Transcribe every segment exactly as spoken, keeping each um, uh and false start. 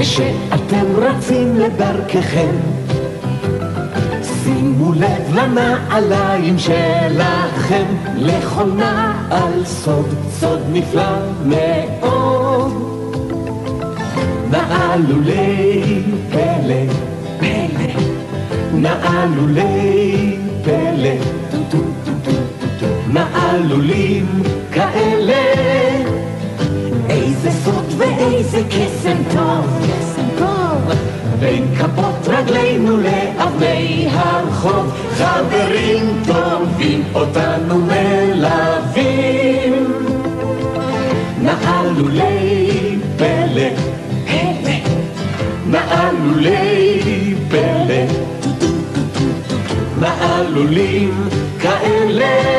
כשאתם רצים לדרככם, שימו לב לנעליים שלכם, לכל נעל סוד, סוד נפלא מאוד. נעלולי פלא, פלא, נעלולי פלא, נעלולים כאלה, איזה סוד ואיזה קסם טוב, קסם טוב, בין כפות רגלינו לאבני הרחוב, חברים טובים אותנו מלווים. נעלולי פלא, פלא, נעלולי פלא, נעלולים כאלה.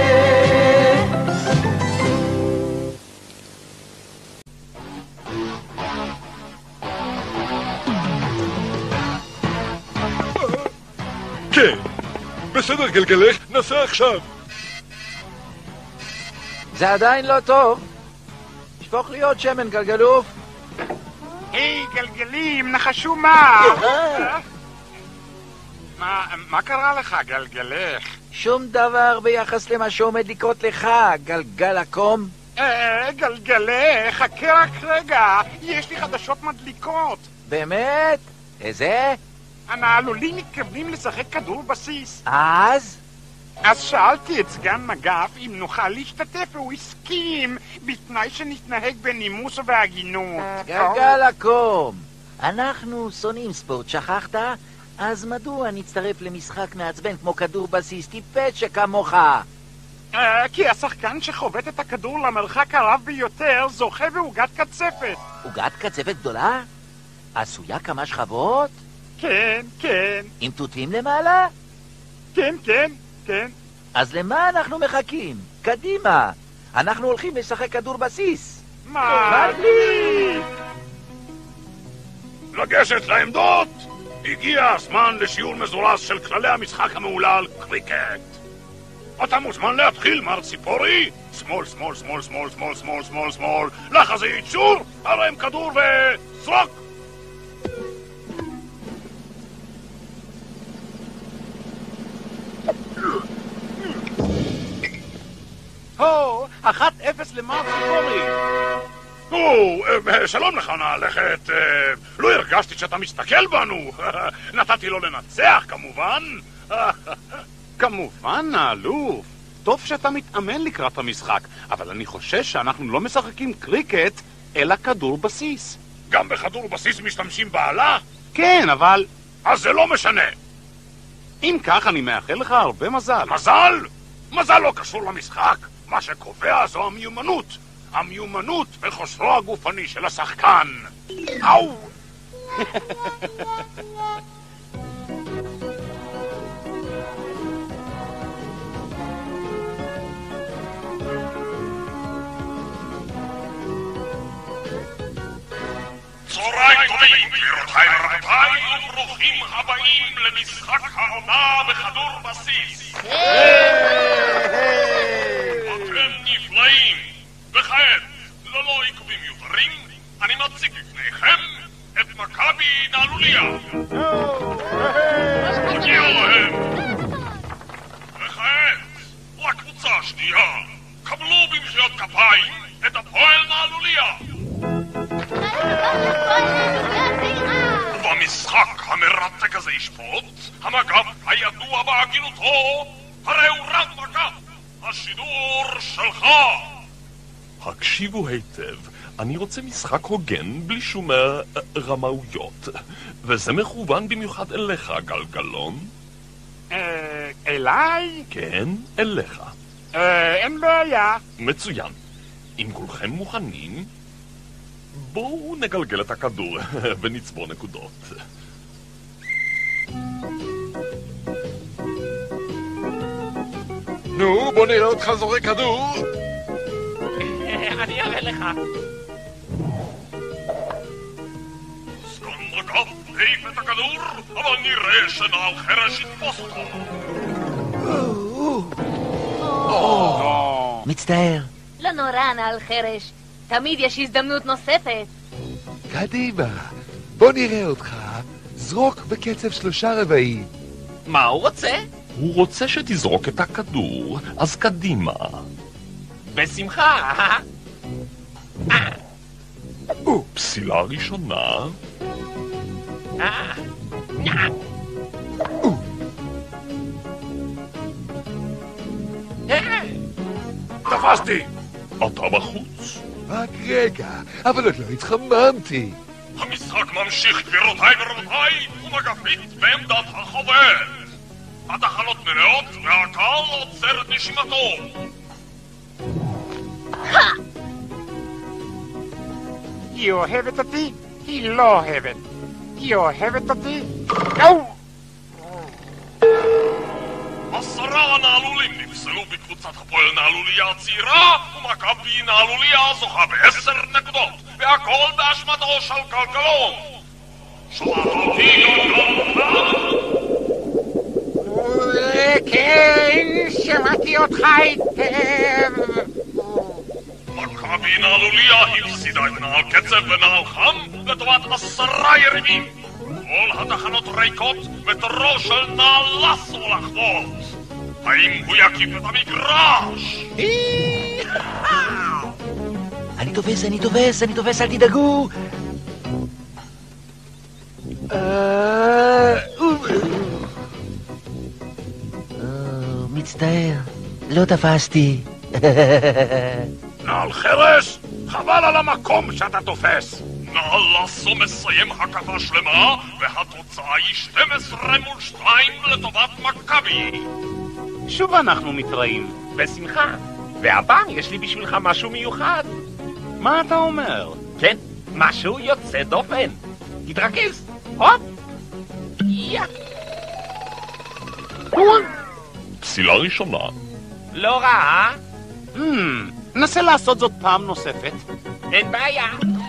כן, בסדר גלגלך, נסע עכשיו. זה עדיין לא טוב. שפוך לי עוד שמן גלגלוף. היי גלגלים, נחשו מה? מה, מה קרה לך גלגלך? שום דבר ביחס למה שעומד לקרות לך, גלגל הקום. אה, גלגלך, חכה רק רגע, יש לי חדשות מדליקות. באמת? איזה? הנעלולים מתכוונים לשחק כדור בסיס. אז? אז שאלתי את סגן מגף אם נוכל להשתתף והוא הסכים, בתנאי שנתנהג בנימוס ובהגינות. גלגל הקום, אנחנו שונאים ספורט, שכחת? אז מדוע נצטרף למשחק מעצבן כמו כדור בסיס טיפש שכמוך? אה, כי השחקן שחובט את הכדור למרחק הרב ביותר זוכה בעוגת קצפת. עוגת קצפת גדולה? עשויה כמה שכבות? כן, כן. עם תותים למעלה? כן, כן, כן. אז למה אנחנו מחכים? קדימה! אנחנו הולכים לשחק כדור בסיס. מה? לגשת לעמדות! הגיע הזמן לשיעור מזורז של כללי המשחק המעולל קריקט. אתה מוזמן להתחיל, מר ציפורי. שמאל, שמאל, שמאל, שמאל, שמאל, שמאל, שמאל, שמאל. לחזית, שור, הרם כדור וזרוק! הו, אחת אפס למר ציפורי. נו, שלום לך נעלכת. לא הרגשתי שאתה מסתכל בנו. נתתי לו לנצח, כמובן. כמובן, האלוף. טוב שאתה מתאמן לקראת המשחק, אבל אני חושש שאנחנו לא משחקים קריקט, אלא כדור בסיס. גם בכדור בסיס משתמשים בעלה? כן, אבל... אז זה לא משנה. אם כך, אני מאחל לך הרבה מזל. מזל? מזל לא קשור למשחק. מה שקובע זו המיומנות. המיומנות וכושרו הגופני של השחקן. אאו! צהריים טובים, גבירותיי ורבותיי, וברוכים הבאים למשחק העונה בכדור בסיס. אתם נפלאים. וכעת, ללא עיכובים מיותרים, אני מציג לפניכם את מכבי נעלוליה. הגיעו להם. וכעת, לקבוצה השנייה, קבלו במחיאות כפיים את הפועל נעלוליה. ובמשחק המרתק הזה ישפוט המגף הידוע בהגינותו, הרי הוא רב מגף, השידור שלך. הקשיבו היטב, אני רוצה משחק הוגן בלי שום רמאויות, וזה מכוון במיוחד אליך, גלגלון. אה, אליי? כן, אליך. אה, אין בעיה. מצוין. אם כולכם מוכנים, בואו נגלגל את הכדור ונצבור נקודות. נו, בוא נראה אותך זורק כדור. אני אראה לך. סגן מגף העיף את הכדור, אבל נראה שנעל חרש יתפוס אותו. מצטער. לא נורא, נעל חרש. תמיד יש הזדמנות נוספת. קדימה, בוא נראה אותך. זרוק בקצב שלושה רבעים. מה הוא רוצה? הוא רוצה שתזרוק את הכדור, אז קדימה. בשמחה. פסילה ראשונה. תפסתי! אתה בחוץ. רק רגע, אבל עוד לא התחממתי. המשחק ממשיך, גבירותיי ורבותיי, ומגפית בעמדת החובט. התחנות מלאות והקהל עוצר את נשימתו. היא אוהבת אותי? היא לא אוהבת. היא אוהבת אותי? אוו! עשרה נעלולים נפסלו בקבוצת הפועל נעלוליה הצעירה, ומכבי נעלוליה זוכה בעשר נקודות, והכל באשמתו של גלגלון. שמעת אותי גלגלון? כן, שמעתי אותך היטב. מכבי נעלוליה הפסידה את נעל קצב ונעל חם לטובת עשרה יריבים. כל התחנות ריקות וטרו של נעל לסו לחבוט. האם הוא יקיף את המגרש? אני תופס, אני תופס, אני תופס, אל תדאגו. מצטער, לא תפסתי. נעל חרש? חבל על המקום שאתה תופס. נעל לסו מסיים הקפה שלמה, והתוצאה היא שתים עשרה מול שתיים לטובת מכבי. שוב אנחנו מתראים. בשמחה. והפעם יש לי בשבילך משהו מיוחד. מה אתה אומר? כן, משהו יוצא דופן. תתרכז. הופ. יא. פסילה ראשונה. לא רע. Hmm, נסה לעשות זאת פעם נוספת. אין בעיה.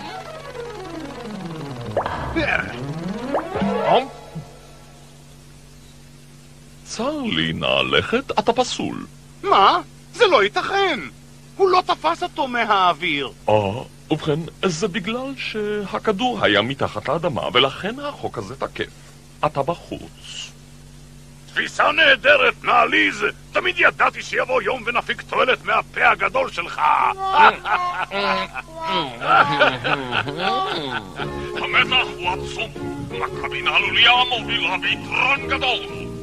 צר לי, נעלכת, אתה פסול. מה? זה לא ייתכן. הוא לא תפס אותו מהאוויר. אה, ובכן, זה בגלל שהכדור היה מתחת לאדמה, ולכן החוק הזה תקף. אתה בחוץ. תפיסה נהדרת, נעליז. תמיד ידעתי שיבוא יום ונפיק תועלת מהפה הגדול שלך. המתח הוא עצום. מכבי נעלוליה מובילה ביתרון גדול.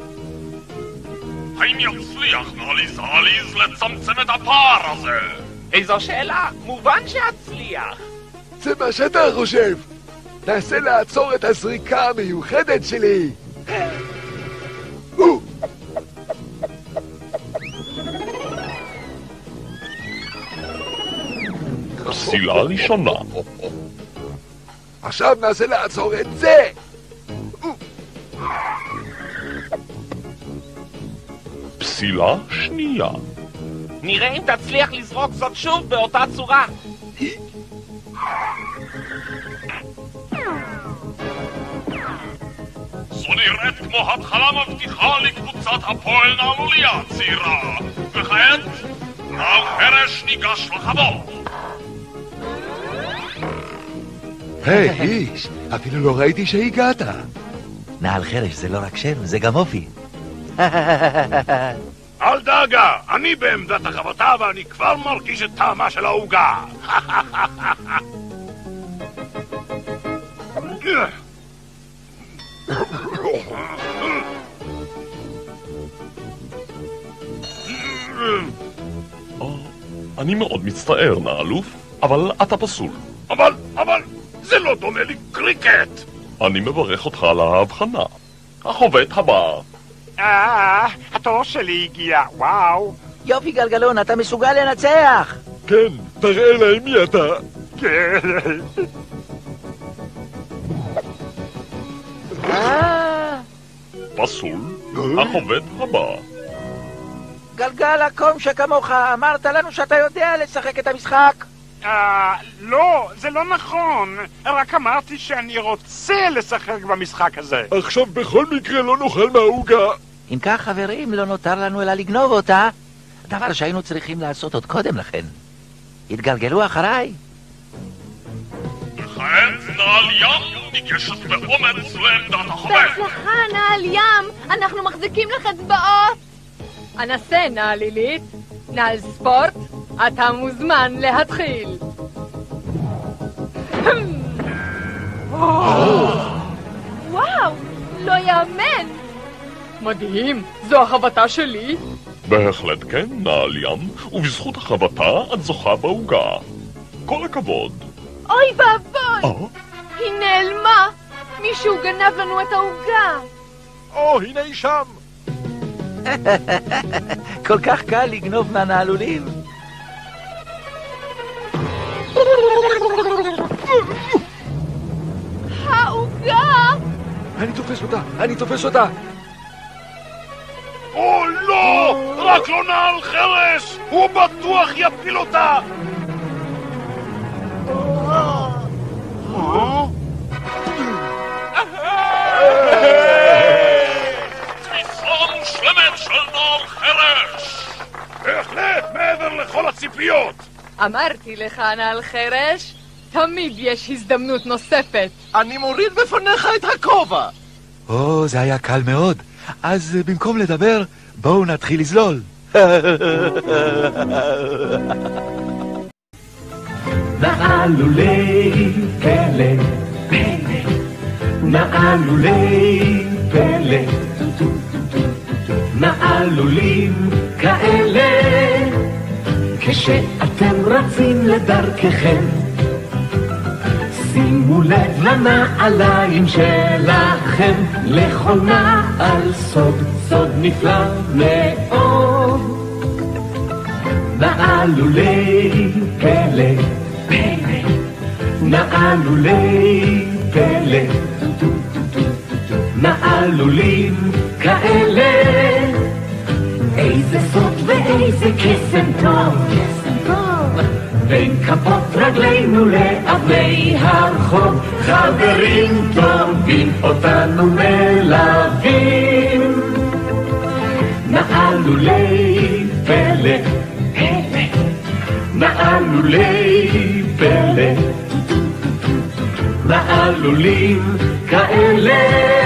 האם יצליח נעליז העליז לצמצם את הפער הזה? איזו שאלה? מובן שאצליח. זה מה שאתה חושב. תנסה לעצור את הזריקה המיוחדת שלי. פסילה ראשונה. עכשיו ננסה לעצור את זה. פסילה שנייה. נראה אם תצליח לזרוק זאת שוב באותה צורה. זו נראית כמו התחלה מבטיחה לקבוצת הפועל נעלוליה הצעירה. וכעת, נעל חרש ניגש לחבוט. היי, איש, אפילו לא ראיתי שהגעת. נעל חרש זה לא רק שם, זה גם אופי. אל דאגה, אני בעמדת החבטה ואני כבר מרגיש את טעמה של העוגה. אני מאוד מצטער, נעלוף, אבל אתה פסול. אבל, אבל, זה לא דומה לי קריקט. אני מברך אותך על ההבחנה. החובט הבא. אה, התור שלי הגיע, וואו. יופי גלגלון, אתה מסוגל לנצח. כן, תראה להם מי אתה. כן. אה, פסול. החובט הבא. גלגל הקום שכמוך, אמרת לנו שאתה יודע לשחק את המשחק. אה, לא, זה לא נכון. רק אמרתי שאני רוצה לשחק במשחק הזה. עכשיו בכל מקרה לא נאכל מהעוגה. אם כך, חברים, לא נותר לנו אלא לגנוב אותה. דבר שהיינו צריכים לעשות עוד קודם לכן. התגלגלו אחריי. וכעת נעל ים ניגשת באומץ לעמדת החובק. בהצלחה, נעל ים! אנחנו מחזיקים לך אצבעות! אנסה, נעל לילית. נעל ספורט, אתה מוזמן להתחיל. וואו, לא יאמן! מדהים, זו החבטה שלי. בהחלט כן, נעל ים, ובזכות החבטה את זוכה בעוגה. כל הכבוד. אוי ואבוי! אה? היא נעלמה! מישהו גנב לנו את העוגה! או, הנה היא שם! כל כך קל לגנוב מהנעלולים. העוגה! אני תופס אותה! אני תופס אותה! או לא! רק לא נעל חרש! הוא בטוח יפיל אותה! תפיסה מושלמת של נעל חרש! בהחלט, מעבר לכל הציפיות! אמרתי לך, נעל חרש, תמיד יש הזדמנות נוספת. אני מוריד בפניך את הכובע. או, זה היה קל מאוד. אז במקום לדבר, בואו נתחיל לזלול. נעלולי פלא, פלא, נעלולי פלא, נעלולים כאלה, כשאתם רצים לדרככם, שימו לב לנעליים שלכם, לכל נעל סוד, סוד נפלא מאוד. נעלולי פלא, פלא, נעלולי פלא, נעלולים כאלה, איזה סוד ואיזה קסם טוב, קסם טוב, בין כפות רגלינו לאבני הרחוב, חברים טובים אותנו מלווים. נעלולי פלא, פלא, נעלולי פלא, נעלולים כאלה.